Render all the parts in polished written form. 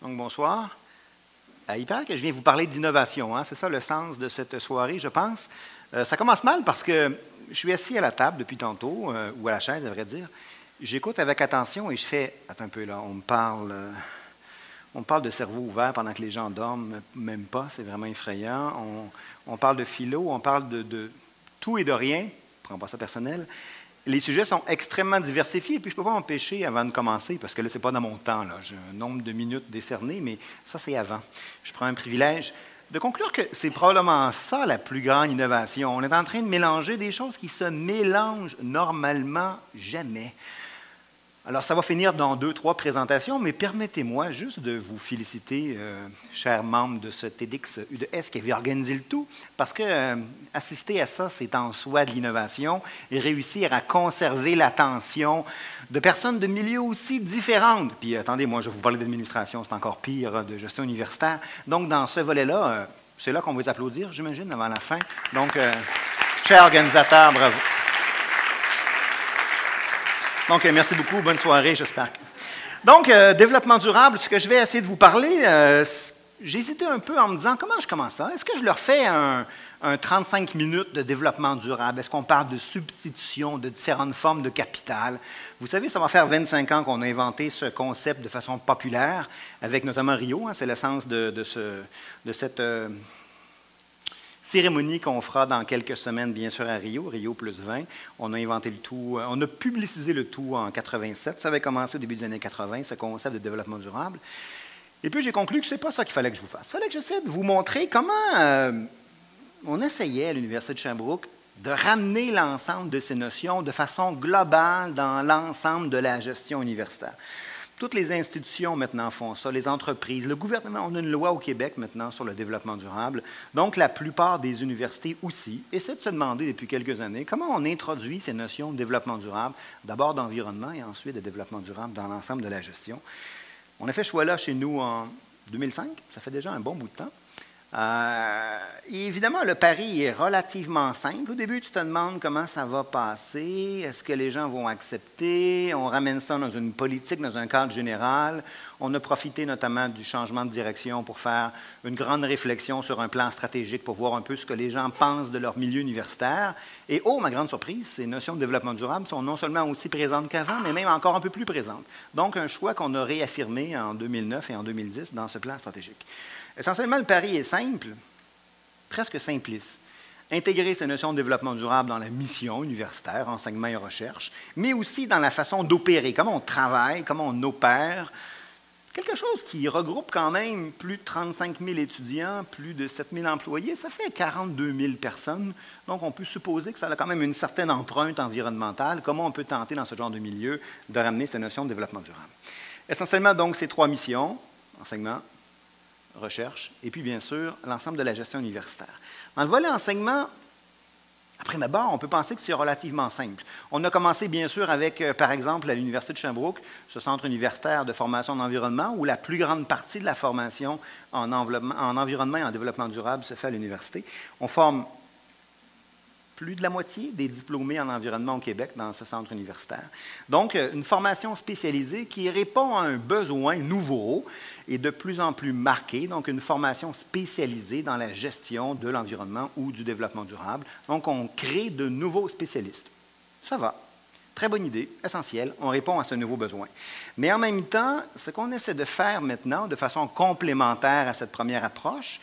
Donc, bonsoir. Il paraît que je viens vous parler d'innovation. Hein? C'est ça le sens de cette soirée, je pense. Ça commence mal parce que je suis assis à la table depuis tantôt, ou à la chaise, à vrai dire. J'écoute avec attention et je fais... Attends un peu, là, on me parle de cerveau ouvert pendant que les gens dorment, même pas, c'est vraiment effrayant. On parle de philo, on parle de tout et de rien, je ne prends pas ça personnel. Les sujets sont extrêmement diversifiés, et puis je ne peux pas m'empêcher avant de commencer, parce que là, ce n'est pas dans mon temps. J'ai un nombre de minutes décerné, mais ça, c'est avant. Je prends un privilège de conclure que c'est probablement ça la plus grande innovation. On est en train de mélanger des choses qui se mélangent normalement jamais. Alors, ça va finir dans 2-3 présentations, mais permettez-moi juste de vous féliciter, chers membres de ce TEDx-UDS qui avait organisé le tout, parce que assister à ça, c'est en soi de l'innovation et réussir à conserver l'attention de personnes de milieux aussi différents. Puis, attendez, moi, je vais vous parler d'administration, c'est encore pire, de gestion universitaire. Donc, dans ce volet-là, c'est là qu'on va vous applaudir, j'imagine, avant la fin. Donc, chers organisateurs, bravo. Donc, merci beaucoup. Bonne soirée, j'espère. Donc, développement durable, ce que je vais essayer de vous parler, j'ai hésité un peu en me disant, comment je commence ça? Est-ce que je leur fais un 35 minutes de développement durable? Est-ce qu'on parle de substitution de différentes formes de capital? Vous savez, ça va faire 25 ans qu'on a inventé ce concept de façon populaire, avec notamment Rio. Hein, c'est l'essence de cette... cérémonie qu'on fera dans quelques semaines, bien sûr, à Rio, Rio plus 20. On a inventé le tout, on a publicisé le tout en 87. Ça avait commencé au début des années 80, ce concept de développement durable. Et puis, j'ai conclu que ce n'est pas ça qu'il fallait que je vous fasse. Il fallait que j'essaie de vous montrer comment on essayait à l'Université de Sherbrooke de ramener l'ensemble de ces notions de façon globale dans l'ensemble de la gestion universitaire. Toutes les institutions maintenant font ça, les entreprises, le gouvernement, on a une loi au Québec maintenant sur le développement durable. Donc, la plupart des universités aussi essaient de se demander depuis quelques années comment on introduit ces notions de développement durable, d'abord d'environnement et ensuite de développement durable dans l'ensemble de la gestion. On a fait ce choix-là chez nous en 2005, ça fait déjà un bon bout de temps. Et évidemment, le pari est relativement simple. Au début, tu te demandes comment ça va passer, est-ce que les gens vont accepter, on ramène ça dans une politique, dans un cadre général. On a profité notamment du changement de direction pour faire une grande réflexion sur un plan stratégique pour voir un peu ce que les gens pensent de leur milieu universitaire. Et oh, ma grande surprise, ces notions de développement durable sont non seulement aussi présentes qu'avant, mais même encore un peu plus présentes. Donc, un choix qu'on a réaffirmé en 2009 et en 2010 dans ce plan stratégique. Essentiellement, le pari est simple, presque simpliste. Intégrer ces notions de développement durable dans la mission universitaire, enseignement et recherche, mais aussi dans la façon d'opérer, comment on travaille, comment on opère. Quelque chose qui regroupe quand même plus de 35 000 étudiants, plus de 7 000 employés, ça fait 42 000 personnes. Donc, on peut supposer que ça a quand même une certaine empreinte environnementale. Comment on peut tenter dans ce genre de milieu de ramener ces notions de développement durable? Essentiellement, donc, ces 3 missions, enseignement, recherche, et puis bien sûr, l'ensemble de la gestion universitaire. Dans le volet enseignement, après d'abord, on peut penser que c'est relativement simple. On a commencé bien sûr avec, par exemple, à l'Université de Sherbrooke, ce centre universitaire de formation en environnement, où la plus grande partie de la formation en environnement et en développement durable se fait à l'université. On forme plus de la moitié des diplômés en environnement au Québec dans ce centre universitaire. Donc, une formation spécialisée qui répond à un besoin nouveau et de plus en plus marqué, donc une formation spécialisée dans la gestion de l'environnement ou du développement durable. Donc, on crée de nouveaux spécialistes. Ça va. Très bonne idée, essentielle, on répond à ce nouveau besoin. Mais en même temps, ce qu'on essaie de faire maintenant, de façon complémentaire à cette première approche,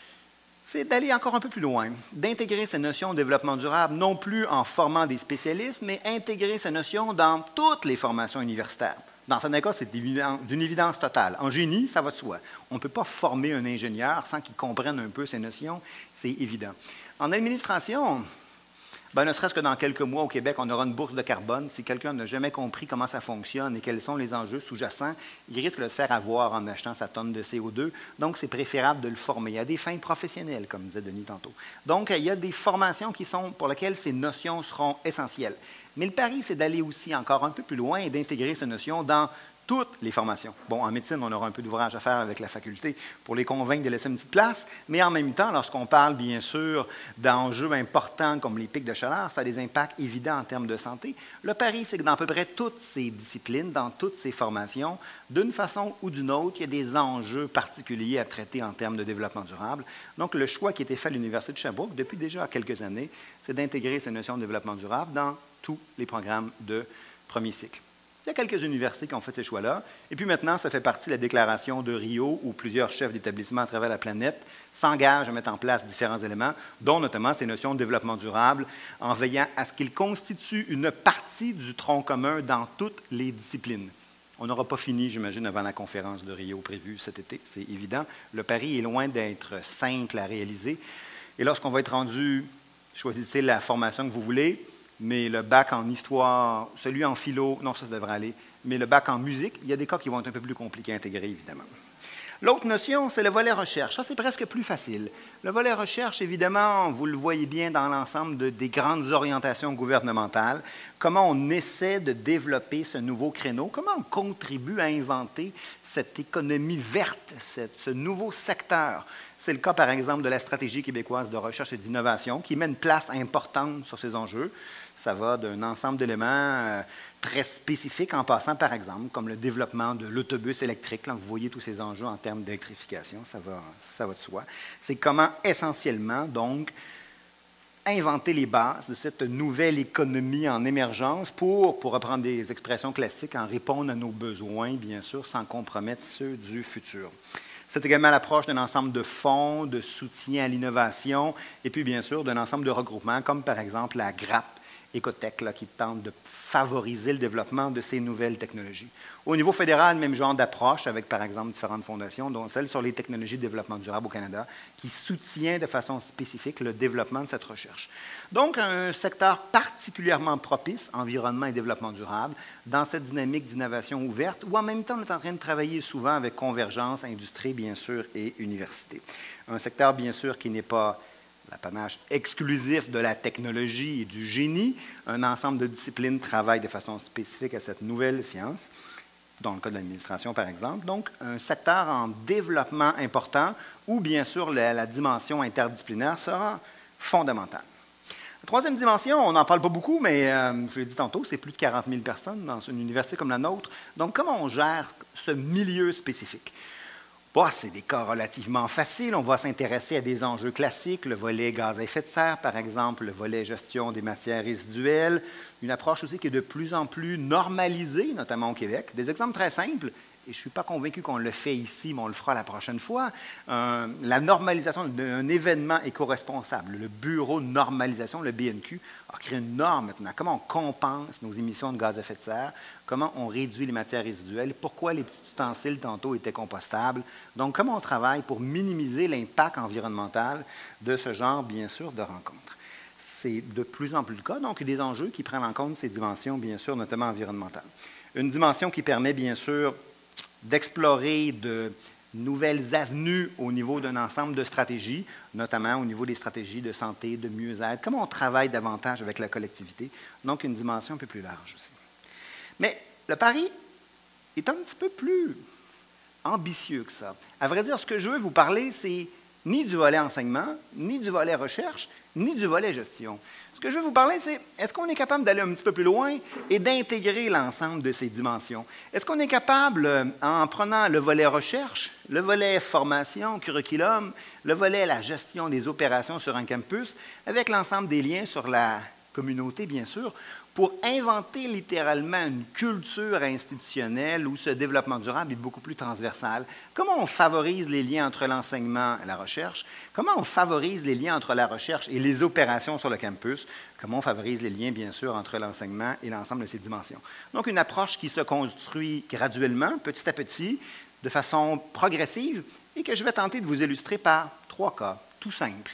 c'est d'aller encore un peu plus loin, d'intégrer ces notions de développement durable, non plus en formant des spécialistes, mais intégrer ces notions dans toutes les formations universitaires. Dans certains cas, c'est d'une évidence totale. En génie, ça va de soi. On ne peut pas former un ingénieur sans qu'il comprenne un peu ces notions, c'est évident. En administration, ne serait-ce que dans quelques mois au Québec, on aura une bourse de carbone. Si quelqu'un n'a jamais compris comment ça fonctionne et quels sont les enjeux sous-jacents, il risque de se faire avoir en achetant sa tonne de CO2. Donc, c'est préférable de le former. Il y a des fins professionnelles, comme disait Denis tantôt. Donc, il y a des formations pour lesquelles ces notions seront essentielles. Mais le pari, c'est d'aller aussi encore un peu plus loin et d'intégrer ces notions dans toutes les formations. Bon, en médecine, on aura un peu d'ouvrage à faire avec la faculté pour les convaincre de laisser une petite place, mais en même temps, lorsqu'on parle bien sûr d'enjeux importants comme les pics de chaleur, ça a des impacts évidents en termes de santé. Le pari, c'est que dans à peu près toutes ces disciplines, dans toutes ces formations, d'une façon ou d'une autre, il y a des enjeux particuliers à traiter en termes de développement durable. Donc, le choix qui a été fait à l'Université de Sherbrooke depuis déjà quelques années, c'est d'intégrer ces notions de développement durable dans tous les programmes de premier cycle. Il y a quelques universités qui ont fait ces choix-là. Et puis maintenant, ça fait partie de la déclaration de Rio, où plusieurs chefs d'établissement à travers la planète s'engagent à mettre en place différents éléments, dont notamment ces notions de développement durable, en veillant à ce qu'ils constituent une partie du tronc commun dans toutes les disciplines. On n'aura pas fini, j'imagine, avant la conférence de Rio prévue cet été, c'est évident. Le pari est loin d'être simple à réaliser. Et lorsqu'on va être rendu, choisissez la formation que vous voulez, mais le bac en histoire, celui en philo, non, ça devrait aller, mais le bac en musique, il y a des cas qui vont être un peu plus compliqués à intégrer, évidemment. L'autre notion, c'est le volet recherche. Ça, c'est presque plus facile. Le volet recherche, évidemment, vous le voyez bien dans l'ensemble des grandes orientations gouvernementales, comment on essaie de développer ce nouveau créneau, comment on contribue à inventer cette économie verte, ce nouveau secteur. C'est le cas, par exemple, de la stratégie québécoise de recherche et d'innovation, qui met une place importante sur ces enjeux. Ça va d'un ensemble d'éléments très spécifiques, en passant, par exemple, comme le développement de l'autobus électrique. Là, vous voyez tous ces enjeux en termes d'électrification, ça va de soi. C'est comment, essentiellement, donc, inventer les bases de cette nouvelle économie en émergence pour reprendre des expressions classiques, en répondre à nos besoins, bien sûr, sans compromettre ceux du futur. C'est également l'approche d'un ensemble de fonds, de soutien à l'innovation, et puis bien sûr d'un ensemble de regroupements, comme par exemple la GRAP Écotech, qui tente de favoriser le développement de ces nouvelles technologies. Au niveau fédéral, même genre d'approche, avec par exemple différentes fondations, dont celle sur les technologies de développement durable au Canada, qui soutient de façon spécifique le développement de cette recherche. Donc, un secteur particulièrement propice, environnement et développement durable, dans cette dynamique d'innovation ouverte, où en même temps, on est en train de travailler souvent avec convergence, industrie, bien sûr, et université. Un secteur, bien sûr, qui n'est pas l'apanage exclusif de la technologie et du génie. Un ensemble de disciplines travaillent de façon spécifique à cette nouvelle science, dans le cas de l'administration, par exemple. Donc, un secteur en développement important où, bien sûr, la dimension interdisciplinaire sera fondamentale. La troisième dimension, on n'en parle pas beaucoup, mais je l'ai dit tantôt, c'est plus de 40 000 personnes dans une université comme la nôtre. Donc, comment on gère ce milieu spécifique? C'est des cas relativement faciles. On va s'intéresser à des enjeux classiques, le volet gaz à effet de serre, par exemple, le volet gestion des matières résiduelles, une approche aussi qui est de plus en plus normalisée, notamment au Québec. Des exemples très simples, et je ne suis pas convaincu qu'on le fait ici, mais on le fera la prochaine fois. La normalisation d'un événement éco-responsable. Le Bureau de normalisation, le BNQ, a créé une norme maintenant. Comment on compense nos émissions de gaz à effet de serre? Comment on réduit les matières résiduelles? Pourquoi les petits ustensiles tantôt étaient compostables? Donc, comment on travaille pour minimiser l'impact environnemental de ce genre, bien sûr, de rencontres? C'est de plus en plus le cas, donc des enjeux qui prennent en compte ces dimensions, bien sûr, notamment environnementales. Une dimension qui permet, bien sûr, d'explorer de nouvelles avenues au niveau d'un ensemble de stratégies, notamment au niveau des stratégies de santé, de mieux-être, comment on travaille davantage avec la collectivité, donc une dimension un peu plus large aussi. Mais le pari est un petit peu plus ambitieux que ça. À vrai dire, ce que je veux vous parler, c'est ni du volet enseignement, ni du volet recherche, ni du volet gestion. Ce que je veux vous parler, c'est est-ce qu'on est capable d'aller un petit peu plus loin et d'intégrer l'ensemble de ces dimensions? Est-ce qu'on est capable, en prenant le volet recherche, le volet formation, curriculum, le volet la gestion des opérations sur un campus, avec l'ensemble des liens sur la communauté, bien sûr, pour inventer littéralement une culture institutionnelle où ce développement durable est beaucoup plus transversal? Comment on favorise les liens entre l'enseignement et la recherche? Comment on favorise les liens entre la recherche et les opérations sur le campus? Comment on favorise les liens, bien sûr, entre l'enseignement et l'ensemble de ces dimensions? Donc, une approche qui se construit graduellement, petit à petit, de façon progressive, et que je vais tenter de vous illustrer par 3 cas, tout simples.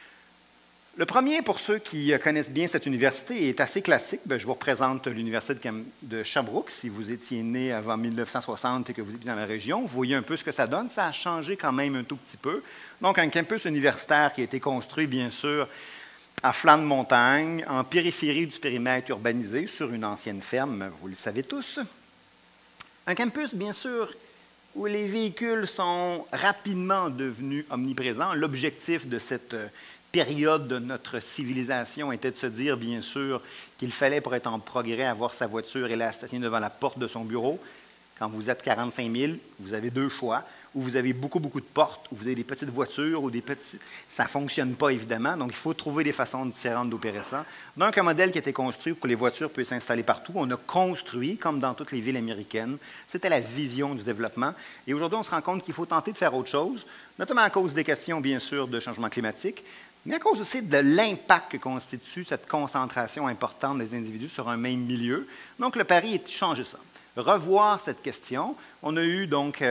Le premier, pour ceux qui connaissent bien cette université, est assez classique. Je vous représente l'université de Sherbrooke. Si vous étiez né avant 1960 et que vous êtes dans la région, vous voyez un peu ce que ça donne. Ça a changé quand même un tout petit peu. Donc, un campus universitaire qui a été construit, bien sûr, à flanc de montagne, en périphérie du périmètre urbanisé, sur une ancienne ferme, vous le savez tous. Un campus, bien sûr, où les véhicules sont rapidement devenus omniprésents. L'objectif de cette période de notre civilisation était de se dire, bien sûr, qu'il fallait, pour être en progrès, avoir sa voiture et la stationner devant la porte de son bureau. Quand vous êtes 45 000, vous avez deux choix. Ou vous avez beaucoup, beaucoup de portes, ou vous avez des petites voitures, ou des petits... Ça ne fonctionne pas, évidemment. Donc, il faut trouver des façons différentes d'opérer ça. Donc, un modèle qui a été construit pour que les voitures puissent s'installer partout. On a construit, comme dans toutes les villes américaines. C'était la vision du développement. Et aujourd'hui, on se rend compte qu'il faut tenter de faire autre chose, notamment à cause des questions, bien sûr, de changement climatique, mais à cause aussi de l'impact que constitue cette concentration importante des individus sur un même milieu. Donc, le pari est de changer ça. Revoir cette question. On a eu, donc...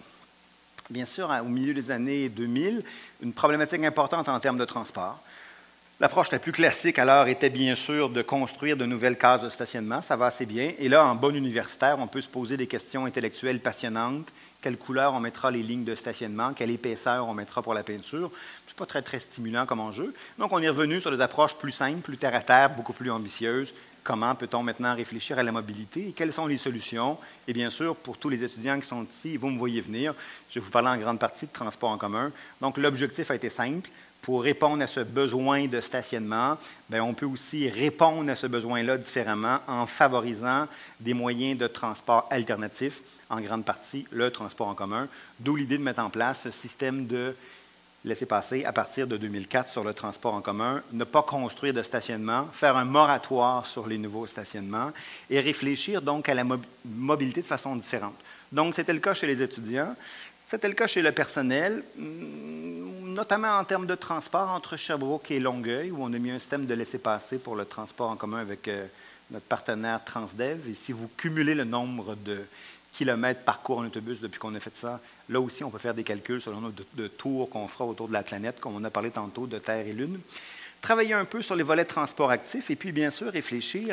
bien sûr, au milieu des années 2000, une problématique importante en termes de transport. L'approche la plus classique alors était bien sûr de construire de nouvelles cases de stationnement, ça va assez bien. Et là, en bon universitaire, on peut se poser des questions intellectuelles passionnantes. Quelle couleur on mettra les lignes de stationnement, quelle épaisseur on mettra pour la peinture. Ce n'est pas très, très stimulant comme enjeu. Donc, on est revenu sur des approches plus simples, plus terre à terre, beaucoup plus ambitieuses. Comment peut-on maintenant réfléchir à la mobilité et quelles sont les solutions? Et bien sûr, pour tous les étudiants qui sont ici, vous me voyez venir, je vais vous parler en grande partie de transport en commun. Donc, l'objectif a été simple. Pour répondre à ce besoin de stationnement, bien, on peut aussi répondre à ce besoin-là différemment en favorisant des moyens de transport alternatifs, en grande partie le transport en commun, d'où l'idée de mettre en place ce système de laisser-passer à partir de 2004 sur le transport en commun, ne pas construire de stationnement, faire un moratoire sur les nouveaux stationnements et réfléchir donc à la mobilité de façon différente. Donc, c'était le cas chez les étudiants, c'était le cas chez le personnel, notamment en termes de transport entre Sherbrooke et Longueuil, où on a mis un système de laisser-passer pour le transport en commun avec notre partenaire Transdev. Et si vous cumulez le nombre de kilomètres parcours en autobus depuis qu'on a fait ça, là aussi, on peut faire des calculs sur le nombre de tours qu'on fera autour de la planète, comme on a parlé tantôt de Terre et Lune. Travailler un peu sur les volets de transport actifs et puis, bien sûr, réfléchir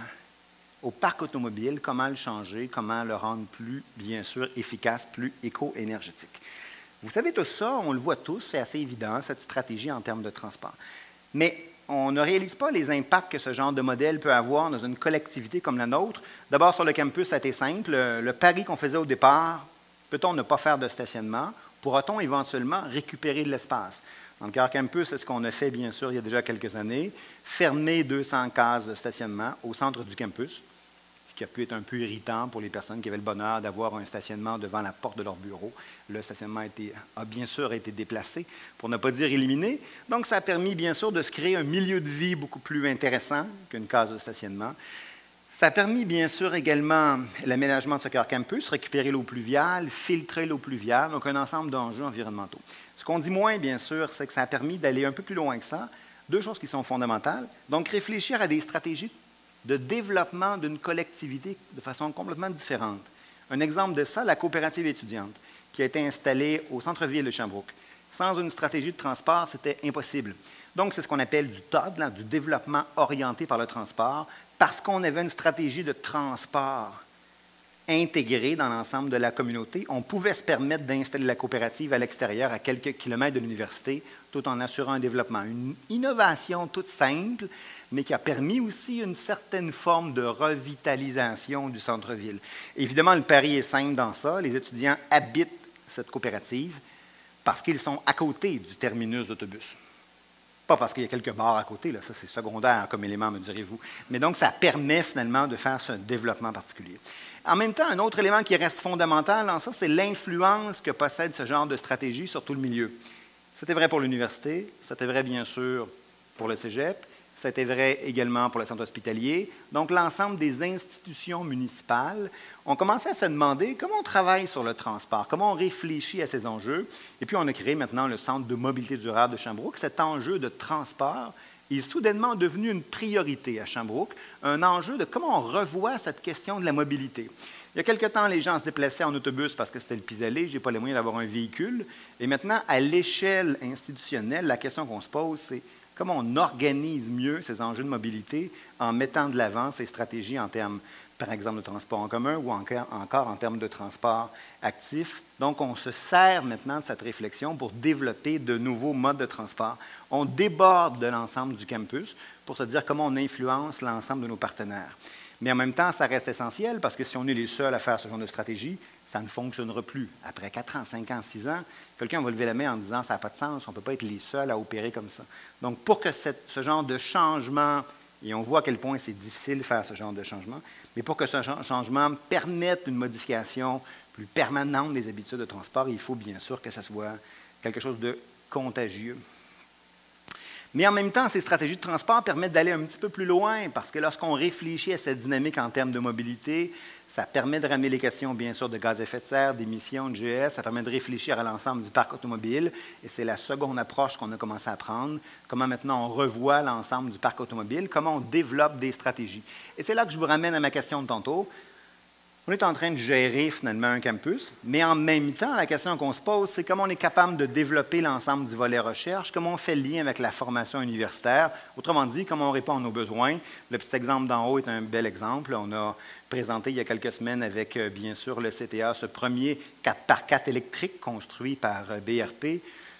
au parc automobile, comment le changer, comment le rendre plus, bien sûr, efficace, plus éco-énergétique. Vous savez, tout ça, on le voit tous, c'est assez évident, cette stratégie en termes de transport. Mais on ne réalise pas les impacts que ce genre de modèle peut avoir dans une collectivité comme la nôtre. D'abord, sur le campus, ça a été simple. Le pari qu'on faisait au départ, peut-on ne pas faire de stationnement? Pourra-t-on éventuellement récupérer de l'espace? Dans le cœur campus, c'est ce qu'on a fait, bien sûr, il y a déjà quelques années. Fermer 200 cases de stationnement au centre du campus, ce qui a pu être un peu irritant pour les personnes qui avaient le bonheur d'avoir un stationnement devant la porte de leur bureau. Le stationnement a bien sûr été déplacé, pour ne pas dire éliminé. Donc, ça a permis, bien sûr, de se créer un milieu de vie beaucoup plus intéressant qu'une case de stationnement. Ça a permis, bien sûr, également l'aménagement de ce cœur campus, récupérer l'eau pluviale, filtrer l'eau pluviale, donc un ensemble d'enjeux environnementaux. Ce qu'on dit moins, bien sûr, c'est que ça a permis d'aller un peu plus loin que ça. Deux choses qui sont fondamentales. Donc, réfléchir à des stratégies de développement d'une collectivité de façon complètement différente. Un exemple de ça, la coopérative étudiante, qui a été installée au centre-ville de Sherbrooke. Sans une stratégie de transport, c'était impossible. Donc, c'est ce qu'on appelle du TOD, du développement orienté par le transport, parce qu'on avait une stratégie de transport intégrée dans l'ensemble de la communauté, on pouvait se permettre d'installer la coopérative à l'extérieur, à quelques kilomètres de l'université, tout en assurant un développement. Une innovation toute simple, mais qui a permis aussi une certaine forme de revitalisation du centre-ville. Évidemment, le pari est simple dans ça. Les étudiants habitent cette coopérative parce qu'ils sont à côté du terminus d'autobus. Pas parce qu'il y a quelques bars à côté, là, ça c'est secondaire comme élément, me direz-vous. Mais donc, ça permet finalement de faire ce développement particulier. En même temps, un autre élément qui reste fondamental dans ça, c'est l'influence que possède ce genre de stratégie sur tout le milieu. C'était vrai pour l'université, c'était vrai bien sûr pour le cégep, c'était vrai également pour le centre hospitalier. Donc, l'ensemble des institutions municipales ont commencé à se demander comment on travaille sur le transport, comment on réfléchit à ces enjeux. Et puis, on a créé maintenant le Centre de mobilité durable de Sherbrooke. Cet enjeu de transport est soudainement devenu une priorité à Sherbrooke, un enjeu de comment on revoit cette question de la mobilité. Il y a quelque temps, les gens se déplaçaient en autobus parce que c'était le pis-aller, je n'ai pas les moyens d'avoir un véhicule. Et maintenant, à l'échelle institutionnelle, la question qu'on se pose, c'est comment on organise mieux ces enjeux de mobilité en mettant de l'avant ces stratégies en termes, par exemple, de transport en commun ou encore en termes de transport actif. Donc, on se sert maintenant de cette réflexion pour développer de nouveaux modes de transport. On déborde de l'ensemble du campus pour se dire comment on influence l'ensemble de nos partenaires. Mais en même temps, ça reste essentiel parce que si on est les seuls à faire ce genre de stratégie, ça ne fonctionnera plus. Après 4 ans, 5 ans, 6 ans, quelqu'un va lever la main en disant « ça n'a pas de sens, on ne peut pas être les seuls à opérer comme ça ». Donc, pour que ce genre de changement, et on voit à quel point c'est difficile de faire ce genre de changement, mais pour que ce changement permette une modification plus permanente des habitudes de transport, il faut bien sûr que ça soit quelque chose de contagieux. Mais en même temps, ces stratégies de transport permettent d'aller un petit peu plus loin, parce que lorsqu'on réfléchit à cette dynamique en termes de mobilité, ça permet de ramener les questions, bien sûr, de gaz à effet de serre, d'émissions, de GES, ça permet de réfléchir à l'ensemble du parc automobile, et c'est la seconde approche qu'on a commencé à prendre, comment maintenant on revoit l'ensemble du parc automobile, comment on développe des stratégies. Et c'est là que je vous ramène à ma question de tantôt. On est en train de gérer finalement un campus, mais en même temps, la question qu'on se pose, c'est comment on est capable de développer l'ensemble du volet recherche, comment on fait le lien avec la formation universitaire, autrement dit, comment on répond à nos besoins. Le petit exemple d'en haut est un bel exemple. On a présenté il y a quelques semaines avec, bien sûr, le CTA, ce premier 4x4 électrique construit par BRP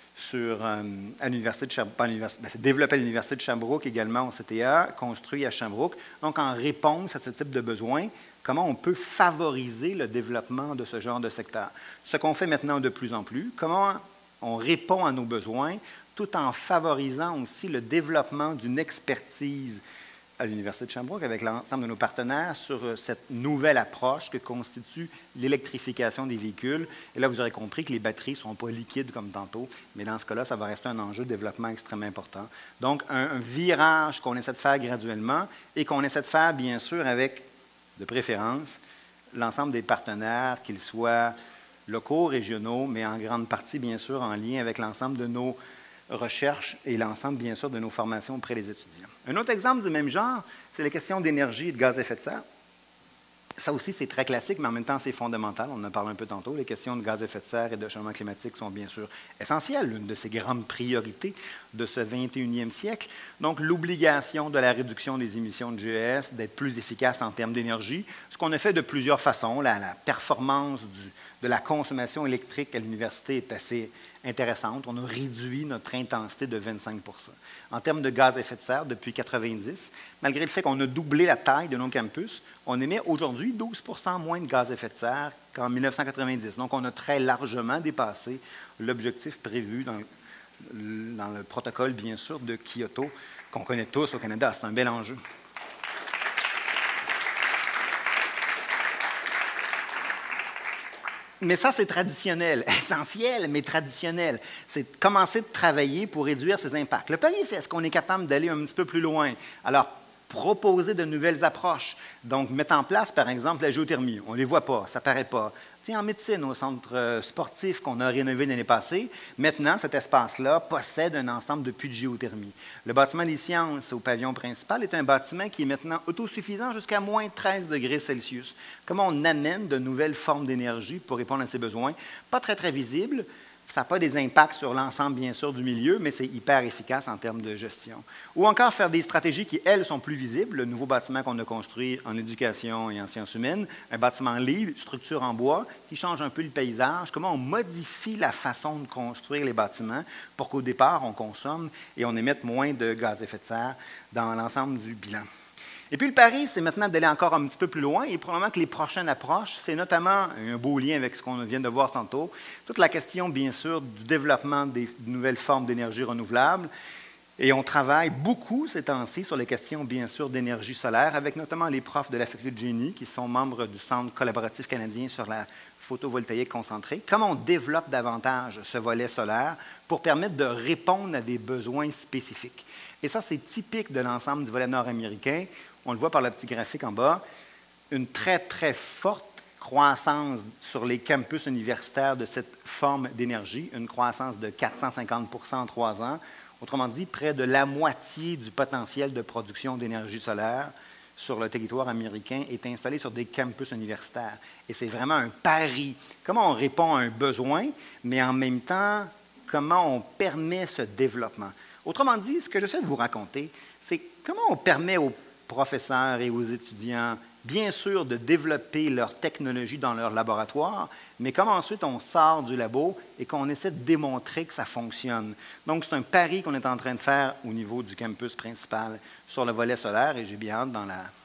à l'Université de Sherbrooke, c'est développé à l'Université de Sherbrooke également au CTA, construit à Sherbrooke. Donc, en réponse à ce type de besoin, comment on peut favoriser le développement de ce genre de secteur. Ce qu'on fait maintenant de plus en plus, comment on répond à nos besoins tout en favorisant aussi le développement d'une expertise à l'Université de Sherbrooke avec l'ensemble de nos partenaires sur cette nouvelle approche que constitue l'électrification des véhicules. Et là, vous aurez compris que les batteries ne sont pas liquides comme tantôt, mais dans ce cas-là, ça va rester un enjeu de développement extrêmement important. Donc, un virage qu'on essaie de faire graduellement et qu'on essaie de faire, bien sûr, avec, de préférence, l'ensemble des partenaires, qu'ils soient locaux, régionaux, mais en grande partie, bien sûr, en lien avec l'ensemble de nos recherches et l'ensemble, bien sûr, de nos formations auprès des étudiants. Un autre exemple du même genre, c'est la question d'énergie et de gaz à effet de serre. Ça aussi, c'est très classique, mais en même temps, c'est fondamental. On en parle un peu tantôt. Les questions de gaz à effet de serre et de changement climatique sont bien sûr essentielles, l'une de ces grandes priorités de ce 21e siècle. Donc, l'obligation de la réduction des émissions de GES, d'être plus efficace en termes d'énergie, ce qu'on a fait de plusieurs façons. La performance de la consommation électrique à l'université est assez intéressante. On a réduit notre intensité de 25 %. En termes de gaz à effet de serre, depuis 1990, malgré le fait qu'on a doublé la taille de nos campus, on émet aujourd'hui 12 % moins de gaz à effet de serre qu'en 1990. Donc, on a très largement dépassé l'objectif prévu dans le protocole, bien sûr, de Kyoto, qu'on connaît tous au Canada. C'est un bel enjeu. Mais ça, c'est traditionnel, essentiel, mais traditionnel. C'est commencer de travailler pour réduire ces impacts. Le pari, c'est est-ce qu'on est capable d'aller un petit peu plus loin? Alors, proposer de nouvelles approches. Donc, mettre en place, par exemple, la géothermie. On ne les voit pas, ça ne paraît pas. Tiens, en médecine, au centre sportif qu'on a rénové l'année passée, maintenant, cet espace-là possède un ensemble de puits de géothermie. Le bâtiment des sciences au pavillon principal est un bâtiment qui est maintenant autosuffisant jusqu'à moins 13 degrés Celsius. Comment on amène de nouvelles formes d'énergie pour répondre à ces besoins? Pas très, très visible. Ça n'a pas des impacts sur l'ensemble, bien sûr, du milieu, mais c'est hyper efficace en termes de gestion. Ou encore faire des stratégies qui, elles, sont plus visibles. Le nouveau bâtiment qu'on a construit en éducation et en sciences humaines, un bâtiment LEED, structure en bois, qui change un peu le paysage. Comment on modifie la façon de construire les bâtiments pour qu'au départ, on consomme et on émette moins de gaz à effet de serre dans l'ensemble du bilan. Et puis le pari, c'est maintenant d'aller encore un petit peu plus loin et probablement que les prochaines approches, c'est notamment un beau lien avec ce qu'on vient de voir tantôt, toute la question, bien sûr, du développement des nouvelles formes d'énergie renouvelable. Et on travaille beaucoup ces temps-ci sur les questions, bien sûr, d'énergie solaire, avec notamment les profs de la faculté de génie qui sont membres du Centre collaboratif canadien sur la photovoltaïque concentrée. Comment on développe davantage ce volet solaire pour permettre de répondre à des besoins spécifiques. Et ça, c'est typique de l'ensemble du volet nord-américain. On le voit par le petit graphique en bas. Une très, très forte croissance sur les campus universitaires de cette forme d'énergie, une croissance de 450 % en 3 ans. Autrement dit, près de la moitié du potentiel de production d'énergie solaire sur le territoire américain est installé sur des campus universitaires. Et c'est vraiment un pari. Comment on répond à un besoin, mais en même temps, comment on permet ce développement. Autrement dit, ce que j'essaie de vous raconter, c'est comment on permet aux professeurs et aux étudiants, bien sûr, de développer leur technologie dans leur laboratoire, mais comment ensuite on sort du labo et qu'on essaie de démontrer que ça fonctionne. Donc, c'est un pari qu'on est en train de faire au niveau du campus principal sur le volet solaire et j'ai bien hâte dans la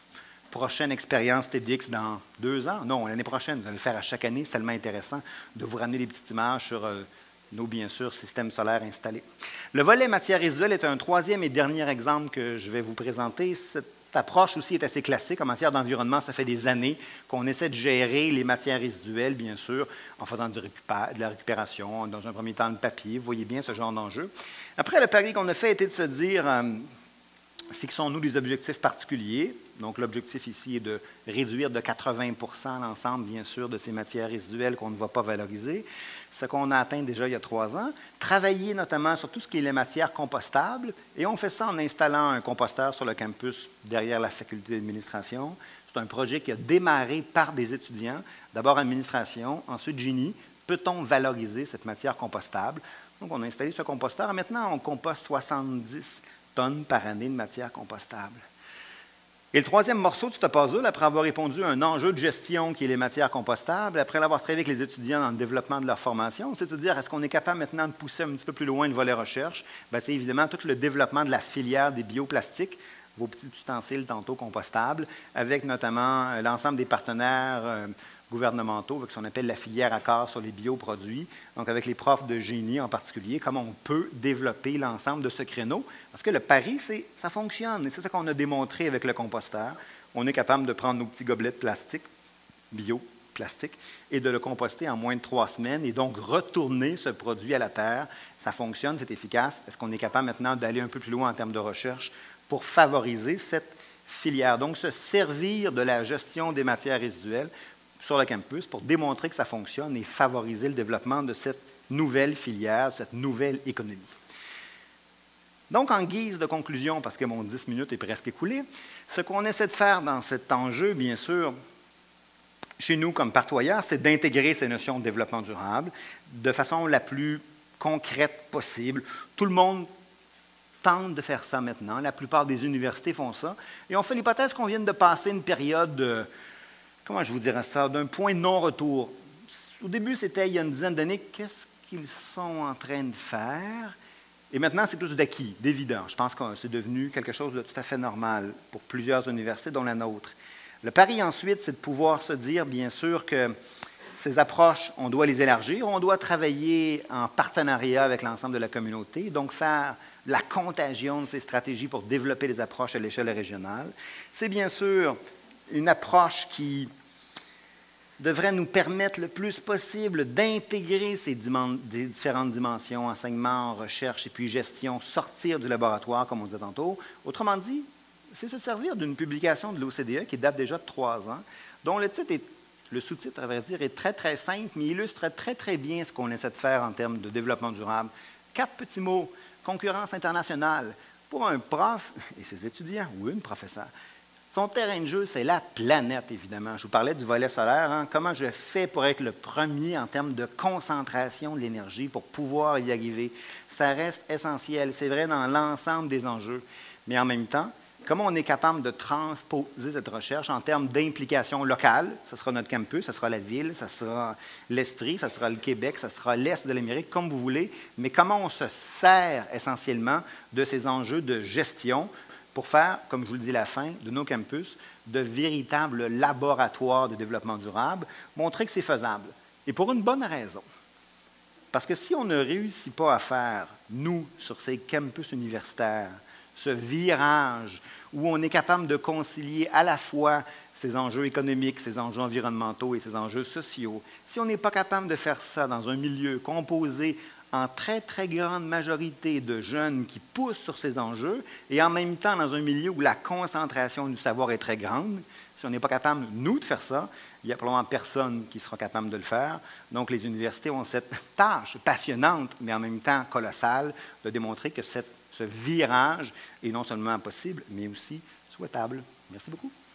prochaine expérience TEDx dans 2 ans. Non, l'année prochaine, vous allez le faire à chaque année. C'est tellement intéressant de vous ramener des petites images sur nos, bien sûr, systèmes solaires installés. Le volet matière résiduelle est un troisième et dernier exemple que je vais vous présenter. Cette approche aussi est assez classique. En matière d'environnement, ça fait des années qu'on essaie de gérer les matières résiduelles, bien sûr, en faisant de la récupération, dans un premier temps le papier. Vous voyez bien ce genre d'enjeu. Après, le pari qu'on a fait était de se dire, fixons-nous des objectifs particuliers. Donc, l'objectif ici est de réduire de 80 % l'ensemble, bien sûr, de ces matières résiduelles qu'on ne va pas valoriser, ce qu'on a atteint déjà il y a 3 ans. Travailler notamment sur tout ce qui est les matières compostables, et on fait ça en installant un composteur sur le campus derrière la faculté d'administration. C'est un projet qui a démarré par des étudiants, d'abord administration, ensuite génie. Peut-on valoriser cette matière compostable? Donc, on a installé ce composteur. Maintenant, on composte 70 tonnes par année de matière compostable. Et le troisième morceau de ce puzzle, après avoir répondu à un enjeu de gestion qui est les matières compostables, après l'avoir travaillé avec les étudiants dans le développement de leur formation, c'est de dire, est-ce qu'on est capable maintenant de pousser un petit peu plus loin le volet recherche? C'est évidemment tout le développement de la filière des bioplastiques, vos petits ustensiles tantôt compostables, avec notamment l'ensemble des partenaires gouvernementaux, avec ce qu'on appelle la filière accord sur les bioproduits, donc avec les profs de génie en particulier, comment on peut développer l'ensemble de ce créneau. Parce que le pari, c'est ça fonctionne, et c'est ça qu'on a démontré avec le composteur. On est capable de prendre nos petits gobelets de plastique, bioplastique, et de le composter en moins de 3 semaines, et donc retourner ce produit à la terre. Ça fonctionne, c'est efficace. Est-ce qu'on est capable maintenant d'aller un peu plus loin en termes de recherche pour favoriser cette filière? Donc, se servir de la gestion des matières résiduelles sur le campus pour démontrer que ça fonctionne et favoriser le développement de cette nouvelle filière, de cette nouvelle économie. Donc, en guise de conclusion, parce que mon 10 minutes est presque écoulé, ce qu'on essaie de faire dans cet enjeu, bien sûr, chez nous comme partout ailleurs, c'est d'intégrer ces notions de développement durable de façon la plus concrète possible. Tout le monde tente de faire ça maintenant. La plupart des universités font ça. Et on fait l'hypothèse qu'on vienne de passer une période de, comment je vous dirais ça, d'un point de non-retour. Au début, c'était il y a une dizaine d'années, qu'est-ce qu'ils sont en train de faire? Et maintenant, c'est plus d'acquis, d'évident. Je pense que c'est devenu quelque chose de tout à fait normal pour plusieurs universités, dont la nôtre. Le pari ensuite, c'est de pouvoir se dire, bien sûr, que ces approches, on doit les élargir, on doit travailler en partenariat avec l'ensemble de la communauté, donc faire la contagion de ces stratégies pour développer des approches à l'échelle régionale. C'est bien sûr une approche qui devrait nous permettre le plus possible d'intégrer ces différentes dimensions, enseignement, recherche et puis gestion, sortir du laboratoire, comme on disait tantôt. Autrement dit, c'est se servir d'une publication de l'OCDE qui date déjà de 3 ans, dont le titre est, le sous-titre, à vrai dire, est très, très simple, mais illustre très, très bien ce qu'on essaie de faire en termes de développement durable. 4 petits mots. Concurrence internationale. Pour un prof et ses étudiants, ou une professeure, son terrain de jeu, c'est la planète, évidemment. Je vous parlais du volet solaire. Hein? Comment je fais pour être le premier en termes de concentration de l'énergie pour pouvoir y arriver? Ça reste essentiel. C'est vrai dans l'ensemble des enjeux. Mais en même temps, comment on est capable de transposer cette recherche en termes d'implication locale? Ce sera notre campus, ce sera la ville, ce sera l'Estrie, ce sera le Québec, ce sera l'Est de l'Amérique, comme vous voulez. Mais comment on se sert essentiellement de ces enjeux de gestion pour faire, comme je vous le dis à la fin, de nos campus, de véritables laboratoires de développement durable, montrer que c'est faisable. Et pour une bonne raison. Parce que si on ne réussit pas à faire, nous, sur ces campus universitaires, ce virage où on est capable de concilier à la fois ces enjeux économiques, ces enjeux environnementaux et ces enjeux sociaux, si on n'est pas capable de faire ça dans un milieu composé en très, très grande majorité de jeunes qui poussent sur ces enjeux, et en même temps dans un milieu où la concentration du savoir est très grande, si on n'est pas capable, nous, de faire ça, il n'y a probablement personne qui sera capable de le faire. Donc, les universités ont cette tâche passionnante, mais en même temps colossale, de démontrer que ce virage est non seulement possible, mais aussi souhaitable. Merci beaucoup.